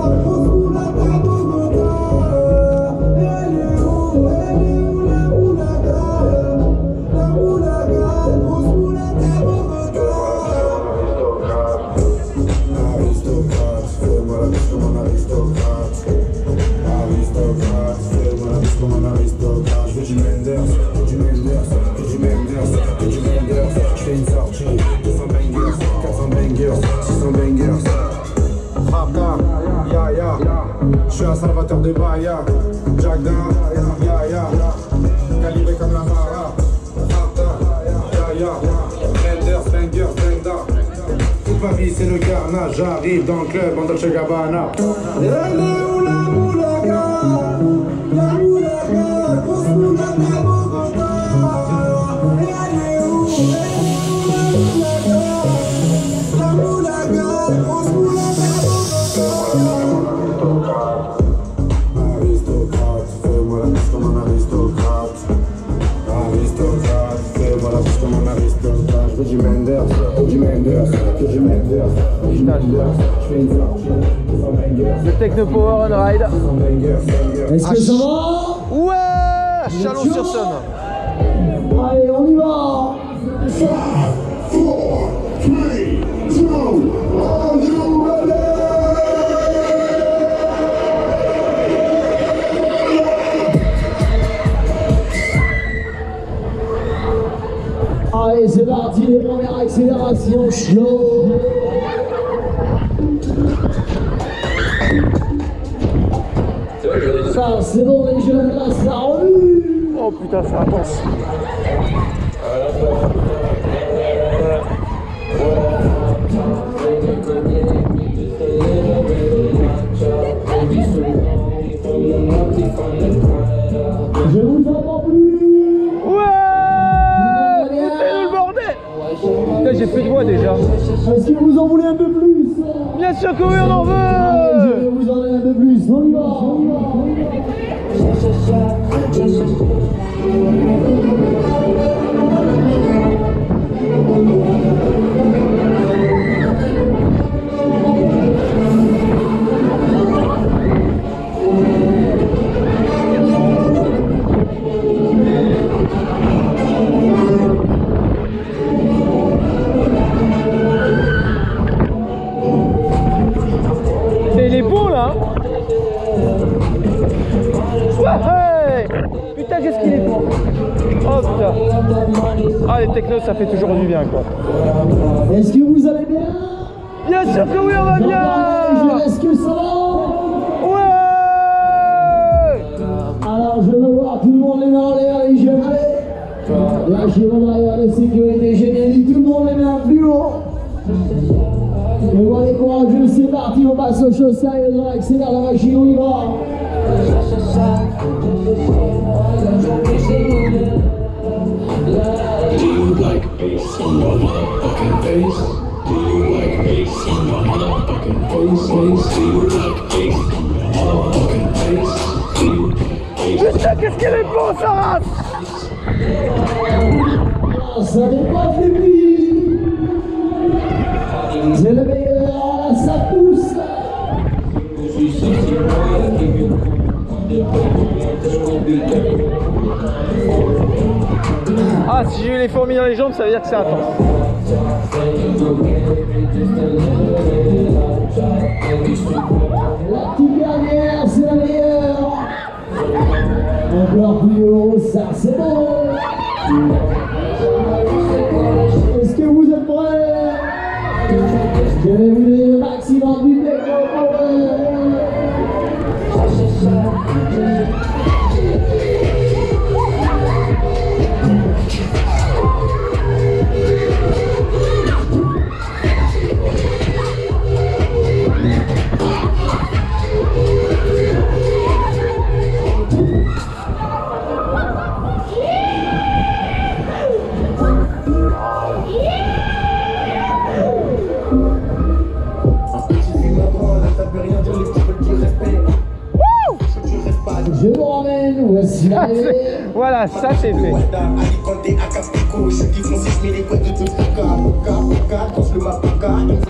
Je suis un salvateur de Bahia, Jack Da, ya, calibré comme la Mara, ya, Bender, Banger, Benda. Toute ma vie c'est le carnage, j'arrive dans le club en Dolce Gabbana. Elle est où la moulaga? La moulaga, grosse moulaga, Bogota. Elle est où la moulaga? La moulaga, grosse moulaga, Bogota. Du Menders, du Menders, du Menders, du Menders. Je fais une sortie. Le Techno Power on Ride. Est-ce que ça va? Ouais, Chalon-sur-Saône. Allez, on y va. 5, 4, 3, 2, are you ready? Allez, c'est parti, les premières accélérations, slow. Ça, c'est bon, les jeunes, là, ça remue. Oh putain, c'est intense. Je vous entends plus. Ouais, c'est le bordel. Putain, j'ai plus de voix déjà. Est-ce que vous en voulez un peu plus? Bien sûr que oui, on en Allez, je veut. vais vous en donner un peu plus. On y va, on y va. Il est beau là. Ouais, putain, qu'est-ce qu'il est beau. Oh putain. Ah, les technos, ça fait toujours du bien quoi. Est-ce que vous allez bien? Bien sûr que oui, on va bien. Est-ce que ça va? Ouais. Alors je veux voir tout le monde les mains en l'air, les jeunes. Allez. Lâchez vos barrières de sécurité, j'ai bien dit tout le monde les mains plus haut. Et voilà les courageux, c'est parti, on passe aux choses sérieuses, on accélère la machine, on y va. Do you like bass on your motherfucking face? Do you like bass on your motherfucking face? Do you like bass on your motherfucking face? Do you like bass? Putain, qu'est-ce qu'elle est beau, sa race. Ça n'est pas fini. C'est le meilleur, là ça pousse. Ah, si j'ai eu les fourmis dans les jambes, ça veut dire que c'est intense. La petite dernière, c'est la meilleure. Encore plus haut, ça c'est bon. Est-ce que vous êtes prêts? Je vais vous donner le maximum du techno. Je vous ramène, voici l'arrivée. Voilà, ça c'est fait. Alicante, Acapulco, je dis foncé, je mets les couettes de tout le cas.